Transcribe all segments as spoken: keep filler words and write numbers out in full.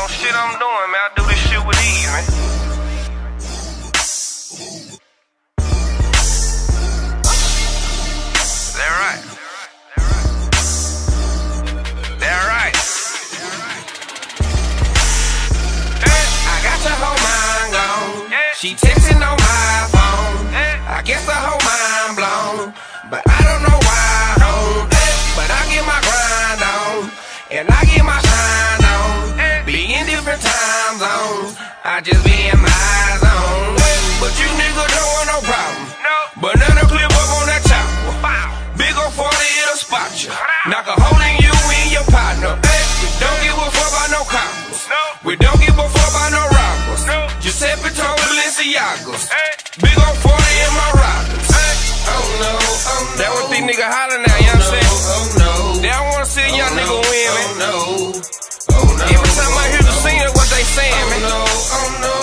on shit I'm doing, man. I do this shit with ease, man. That right. That right. I got your whole mind gone. She texting on my phone. I guess the whole mind blown. But I don't know why, home. But I get my grind on. And I get my shine on. Be in different time zones. I just be in my zone. But you niggas don't want no problem. Banana clip up on that chopper. Big ol' forty, it'll spot you. Knock a hole in you and your partner. We don't give a fuck about no coppers. We don't give a fuck about no robbers. Giuseppe told Balenciagas. Big ol' forty in my rockers. Oh no, oh no. That what these niggas hollering at, you know what I'm saying? Oh no. They don't wanna see a young nigga win, man. Oh no. Oh no. Every time I hear the singer, what they saying, man? Oh no, oh no.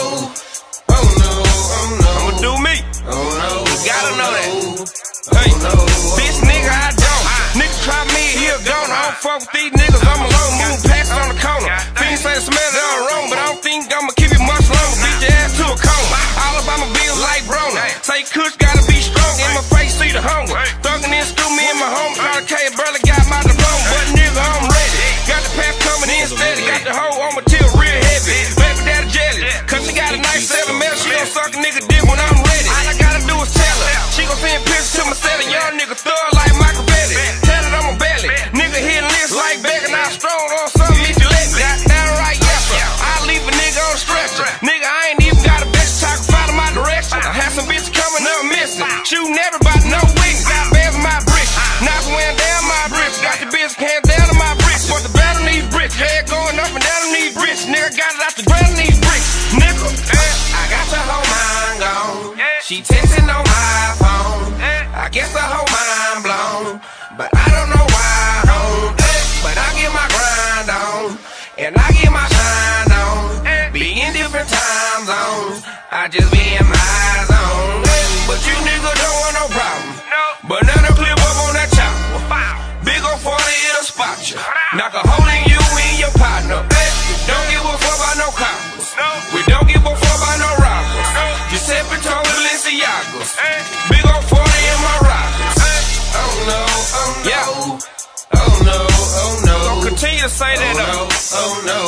Oh no, oh no. I'ma do me. Oh no. You gotta know that. Hey, bitch nigga, I don't. Nigga try me, he'll gone. I don't fuck with these niggas, I'm alone. Moving past on the corner. Fiends say the smell it all wrong, but I don't think I'ma keep it much longer. Beat your ass to a coma. Alabama bills like Brona. Say Kush gotta be strong. In my face, see the hunger. Thuggin' in school, me and my home. Tryna K, barely got my diploma. But nigga, I'm ready. Got the pack coming in steady. Got the hoe on my tail real heavy. Baby daddy jelly. Cause she got a nice seven mil. She gon' suck a nigga dick when I'm ready. All I gotta do is tell her. She gon' send pictures to my set. Young nigga thug like Michael Betty. Tell it I'm a belly. Nigga hitting lists like Beck and I strong on something if you let me. Got down right, yes sir. I leave a nigga on the stretcher. Nigga, I ain't even got a bitch talk follow my direction. I have some bitches coming up missing. Shooting everybody, no wings. Got bands in my bricks. Knock weighing down my bricks. Got the bitch hands down on my bricks. But the battle needs bricks. Head going up and down on these bricks. Nigga got it out the ground on these bricks. Nigga, I got your whole mind gone. She texting on my phone. I guess the whole mind blown. But I don't know why, home. But I get my grind on. And I get my shine on. Be in different time zones. I just be in my zone. But you niggas don't want no problem. Banana clip up on that chopper. Big ol' forty, it'll spot you. Knock a hole in you and your partner. Don't give a fuck about no coppers. We don't give a fuck about no robbers. Giuseppe told Balenciagas. Big ol' forty in my rockers. Oh no, oh no. Yeah. Oh no, oh no. Gonna continue to say that though. Oh no,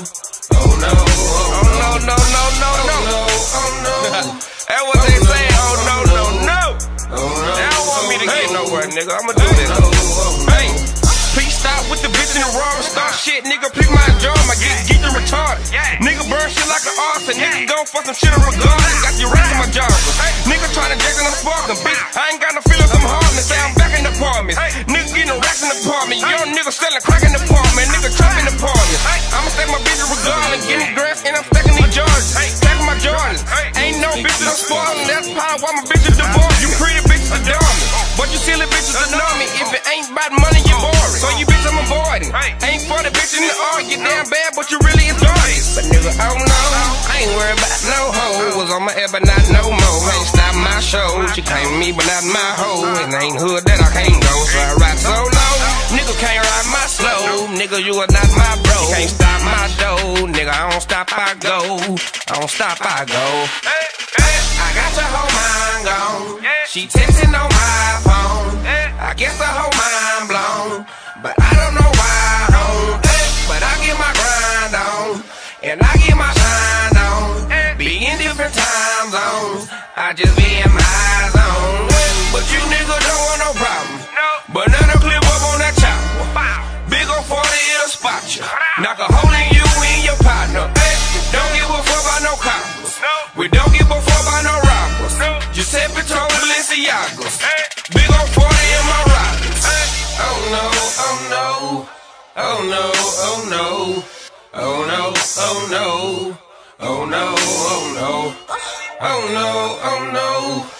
oh no. Oh no, no, no, no, no. Oh no. That's what they say. Oh no, no, no. They don't want me to get nowhere, nigga. I'ma do this. Hey, please stop with the bitch in the raw start shit, nigga. Please my job, I get geek and retarded. Nigga burn shit like an arson. Nigga gon' fuck some shit regardless. Got you racking my job. Nigga tryna jack in the sparkin', bitch. I ain't got no feelings, I'm hardness. Say I'm back in the apartment. Nigga getting racks in the apartment. Young nigga selling crack in the apartment. Nigga trapping the apartment. I'ma stack my bitches regardless. Getting grass and I'm stacking these Jordans. Stacking my Jordans. Ain't no bitches I'm spoiling. That's probably why my bitches divorced. You pretty bitches adore me, but you silly bitches ignore me. If it ain't about money, you boring. So you bitch I'm avoiding. Ain't for the bitch in the argue. Damn bad, but you really enjoy it. But nigga, oh no, I ain't worried about no hoe. Was on my head, but not no more. Ain't stop my show. She claim me, but not my hoe. It ain't hood that I can't go. So I ride so low. Nigga can't ride my slow. Nigga, you are not my bro. You can't stop my dough. Nigga, I don't stop, I go. I don't stop, I go. I got your whole mind gone. She texting on my phone. I guess the whole mind blown. But I don't know why, home. But I get my grind on. And I get my shine on. Be in different time zones. I just be in my zone. But you niggas don't want no problem. Banana clip up on that chopper. Big ol' forty, it'll spot you. Knock a hole in you and your partner. Don't give a fuck about no coppers. We don't give a fuck about no robbers. Giuseppe told Balenciagas. Big ol' forty in my rockers. Oh no, oh no. Oh no, oh no. Oh no, oh no. Oh no, oh no. Oh no, oh no.